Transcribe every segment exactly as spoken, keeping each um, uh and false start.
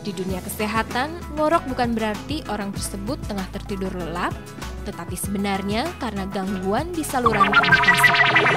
Di dunia kesehatan, ngorok bukan berarti orang tersebut tengah tertidur lelap, tetapi sebenarnya karena gangguan di saluran pernapasan.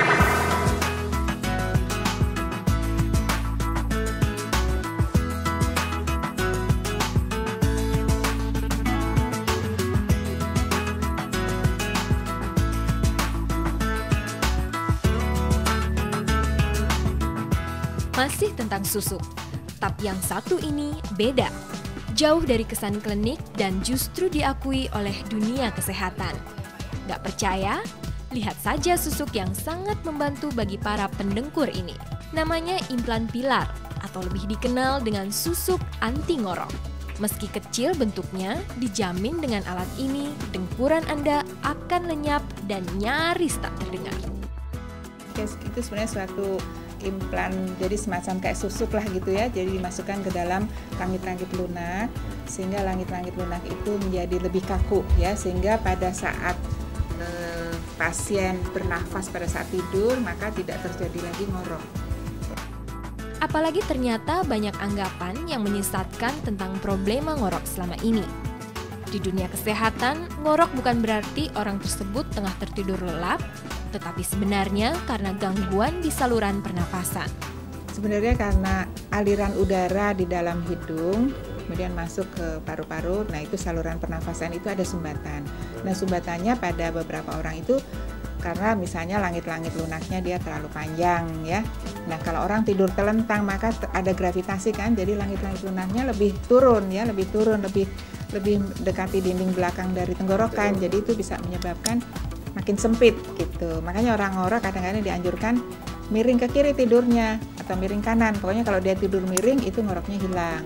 Masih tentang susuk, tapi yang satu ini beda. Jauh dari kesan klinik dan justru diakui oleh dunia kesehatan. Gak percaya? Lihat saja susuk yang sangat membantu bagi para pendengkur ini. Namanya implan pilar atau lebih dikenal dengan susuk anti ngorok. Meski kecil bentuknya, dijamin dengan alat ini dengkuran Anda akan lenyap dan nyaris tak terdengar. Itu sebenarnya suatu implan, jadi semacam kayak susuk lah gitu ya, jadi dimasukkan ke dalam langit-langit lunak sehingga langit-langit lunak itu menjadi lebih kaku ya, sehingga pada saat eh, pasien bernafas pada saat tidur maka tidak terjadi lagi ngorok. Apalagi ternyata banyak anggapan yang menyesatkan tentang problema ngorok selama ini. Di dunia kesehatan, ngorok bukan berarti orang tersebut tengah tertidur lelap, tetapi sebenarnya karena gangguan di saluran pernapasan. Sebenarnya karena aliran udara di dalam hidung kemudian masuk ke paru-paru, nah itu saluran pernapasan itu ada sumbatan. Nah sumbatannya pada beberapa orang itu karena misalnya langit-langit lunaknya dia terlalu panjang ya. Nah kalau orang tidur telentang maka ada gravitasi kan, jadi langit-langit lunaknya lebih turun ya, lebih turun, lebih lebih dekati dinding belakang dari tenggorokan, jadi itu bisa menyebabkan makin sempit gitu. Makanya orang ngorok kadang-kadang dianjurkan miring ke kiri tidurnya atau miring kanan. Pokoknya kalau dia tidur miring itu ngoroknya hilang.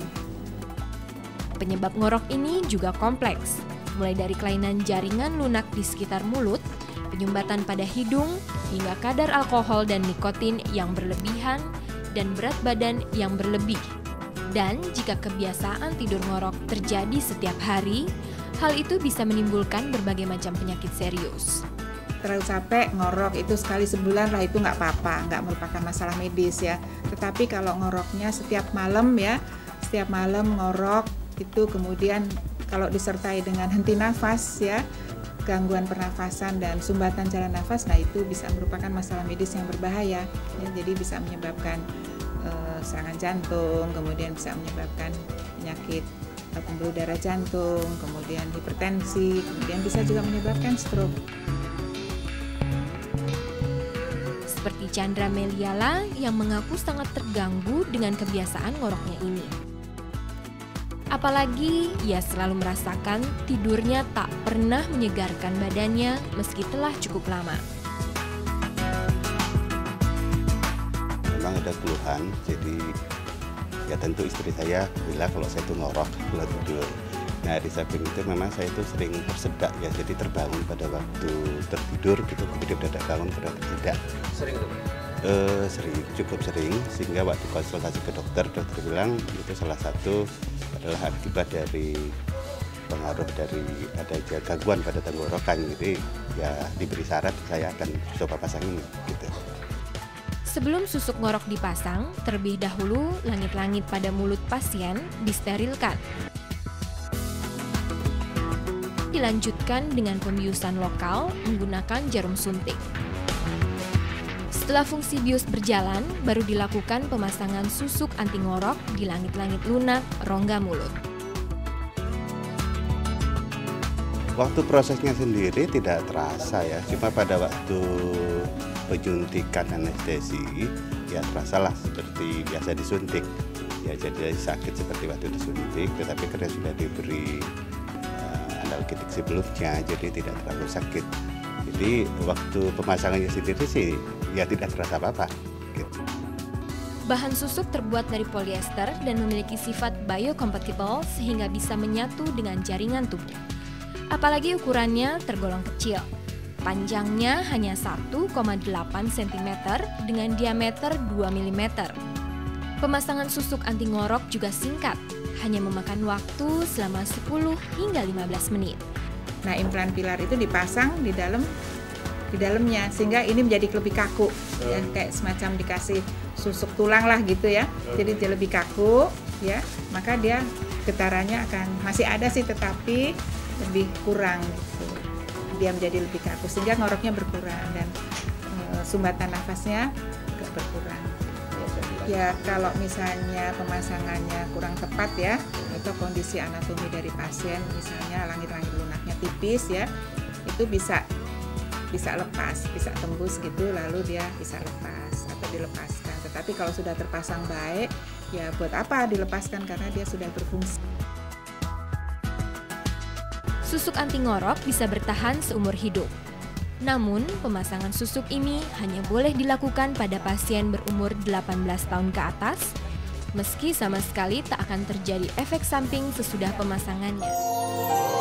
Penyebab ngorok ini juga kompleks, mulai dari kelainan jaringan lunak di sekitar mulut, penyumbatan pada hidung, hingga kadar alkohol dan nikotin yang berlebihan dan berat badan yang berlebih. Dan jika kebiasaan tidur ngorok terjadi setiap hari, hal itu bisa menimbulkan berbagai macam penyakit serius. Terlalu capek ngorok itu sekali sebulan lah itu nggak apa-apa, nggak merupakan masalah medis ya. Tetapi kalau ngoroknya setiap malam ya, setiap malam ngorok itu kemudian kalau disertai dengan henti nafas ya, gangguan pernafasan dan sumbatan jalan nafas, nah itu bisa merupakan masalah medis yang berbahaya. Ya, jadi bisa menyebabkan uh, serangan jantung, kemudian bisa menyebabkan penyakit pembuluh darah jantung, kemudian hipertensi, kemudian bisa juga menyebabkan stroke. Seperti Chandra Meliala yang mengaku sangat terganggu dengan kebiasaan ngoroknya ini. Apalagi ia selalu merasakan tidurnya tak pernah menyegarkan badannya meski telah cukup lama. Memang ada keluhan, jadi ya tentu istri saya bilang kalau saya itu ngorok kalau tidur. Nah di samping itu memang saya itu sering tersedak ya, jadi terbangun pada waktu tertidur gitu, kemudian mendadak bangun pada tersedak. Sering itu? Uh, sering, cukup sering, sehingga waktu konsultasi ke dokter, dokter bilang itu salah satu adalah akibat dari pengaruh dari ada gangguan pada tenggorokan, jadi ya diberi syarat saya akan coba pasang ini gitu. Sebelum susuk ngorok dipasang, terlebih dahulu langit-langit pada mulut pasien disterilkan. Dilanjutkan dengan pembiusan lokal menggunakan jarum suntik. Setelah fungsi bius berjalan, baru dilakukan pemasangan susuk anti ngorok di langit-langit lunak rongga mulut. Waktu prosesnya sendiri tidak terasa ya, cuma pada waktu penyuntikan anestesi ya terasalah seperti biasa disuntik ya, jadi sakit seperti waktu disuntik, tetapi karena sudah diberi uh, analgetik sebelumnya jadi tidak terlalu sakit. Jadi waktu pemasangannya sendiri sih ya tidak terasa apa-apa gitu. Bahan susuk terbuat dari polyester dan memiliki sifat biocompatible sehingga bisa menyatu dengan jaringan tubuh. Apalagi ukurannya tergolong kecil. Panjangnya hanya satu koma delapan sentimeter dengan diameter dua milimeter. Pemasangan susuk anti ngorok juga singkat, hanya memakan waktu selama sepuluh hingga lima belas menit. Nah, implan pilar itu dipasang di dalam di dalamnya sehingga ini menjadi lebih kaku, ya, kayak semacam dikasih susuk tulang lah gitu ya. Jadi dia lebih kaku, ya, maka dia getarannya akan masih ada sih, tetapi lebih kurang gitu. Dia menjadi lebih kaku sehingga ngoroknya berkurang dan e, sumbatan nafasnya juga berkurang. Ya kalau misalnya pemasangannya kurang tepat ya, atau kondisi anatomi dari pasien misalnya langit-langit lunaknya tipis ya, itu bisa bisa lepas, bisa tembus gitu, lalu dia bisa lepas atau dilepaskan. Tetapi kalau sudah terpasang baik, ya buat apa dilepaskan karena dia sudah berfungsi. Susuk anti ngorok bisa bertahan seumur hidup. Namun, pemasangan susuk ini hanya boleh dilakukan pada pasien berumur delapan belas tahun ke atas, meski sama sekali tak akan terjadi efek samping sesudah pemasangannya.